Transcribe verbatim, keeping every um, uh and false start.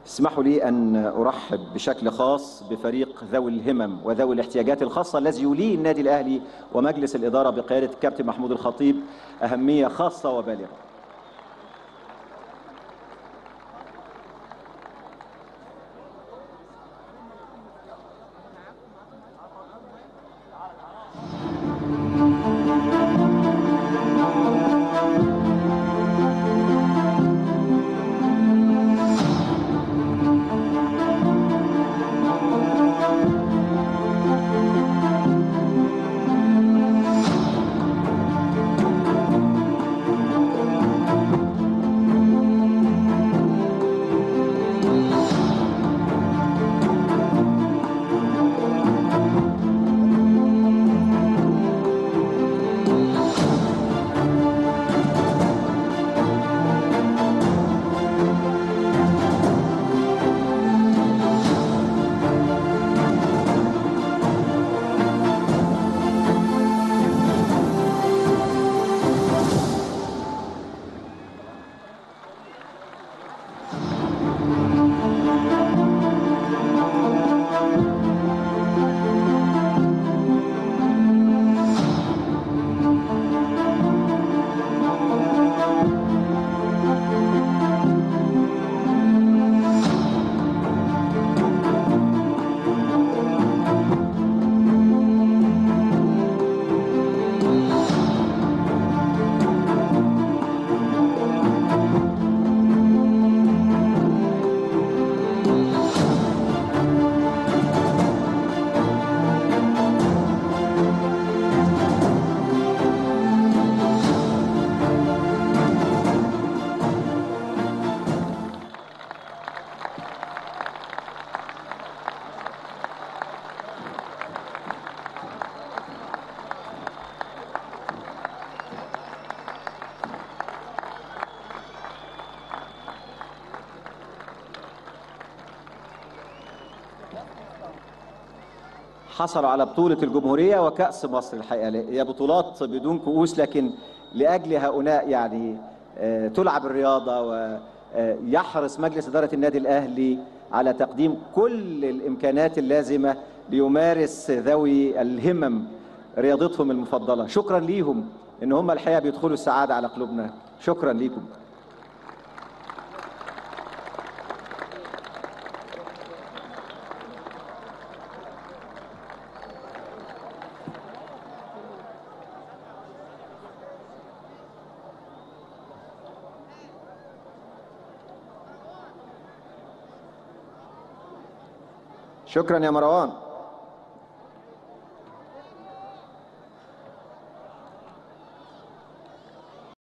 اسمحوا لي أن أرحب بشكل خاص بفريق ذوي الهمم وذوي الاحتياجات الخاصة الذي يوليه النادي الأهلي ومجلس الإدارة بقيادة الكابتن محمود الخطيب أهمية خاصة وبالغة. حصلوا على بطولة الجمهورية وكأس مصر. الحقيقة هي بطولات بدون كؤوس، لكن لأجل هؤلاء يعني تلعب الرياضة، ويحرص مجلس إدارة النادي الأهلي على تقديم كل الإمكانات اللازمة ليمارس ذوي الهمم رياضتهم المفضلة. شكرا ليهم إن هم الحقيقة بيدخلوا السعادة على قلوبنا. شكرا ليكم. شكرا يا مروان.